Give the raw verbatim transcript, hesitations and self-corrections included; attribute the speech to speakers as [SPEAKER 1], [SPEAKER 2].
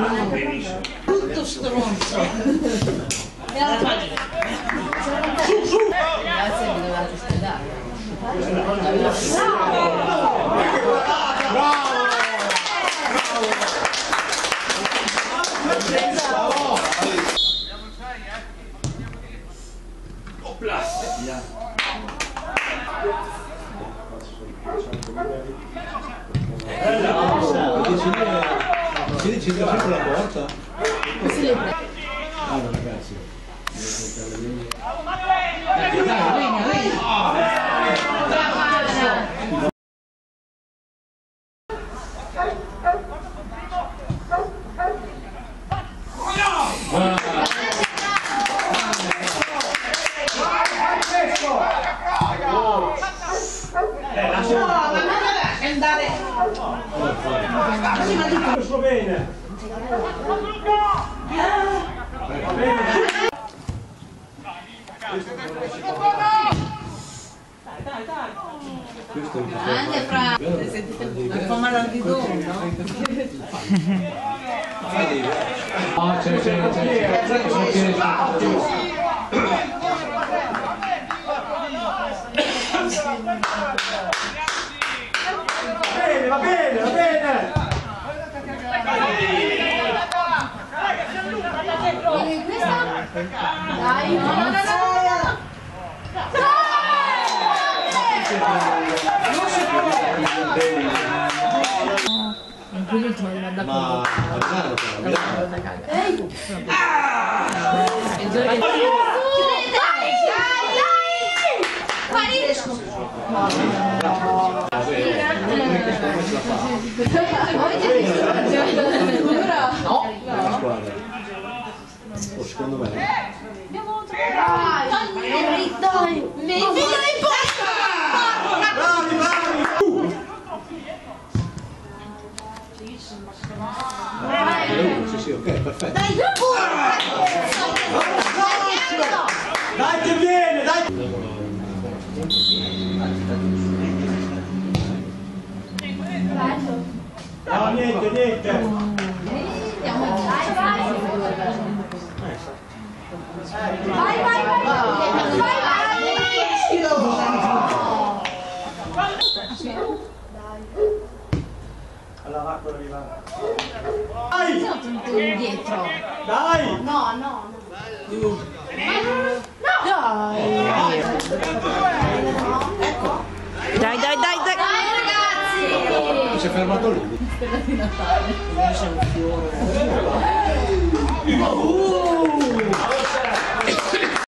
[SPEAKER 1] Tutto stronzo.
[SPEAKER 2] Grazie, mi dovete scaldare.
[SPEAKER 3] Bravo!
[SPEAKER 4] Si decide sempre la porta? Allora ragazzi,
[SPEAKER 3] Questo bene! Va bene!
[SPEAKER 2] Grande Fra! Per fare male al bidone, no?
[SPEAKER 4] ah c'è c'è c'è
[SPEAKER 3] Bene, va bene, va bene!
[SPEAKER 2] Dai, no, no, no, no! In più l'ultimo mi manda
[SPEAKER 4] ma a Milano
[SPEAKER 2] Ehi! Il giorno di... No,
[SPEAKER 4] oh, secondo me
[SPEAKER 2] dai, dai, meglio di posto!
[SPEAKER 3] Bravi, bravi!
[SPEAKER 4] sì sì ok perfetto
[SPEAKER 2] Dai,
[SPEAKER 3] Dai che viene, dai! No, niente, niente!
[SPEAKER 2] vai, vai, vai, vai,
[SPEAKER 3] Allora va, quello arriva. Dai!
[SPEAKER 2] sono tutto indietro.
[SPEAKER 3] Dai!
[SPEAKER 2] No, no, no.
[SPEAKER 1] Dai, dai, dai, dai.
[SPEAKER 2] Dai ragazzi!
[SPEAKER 4] si è fermato lì
[SPEAKER 2] Stella di Natale.
[SPEAKER 3] Uh!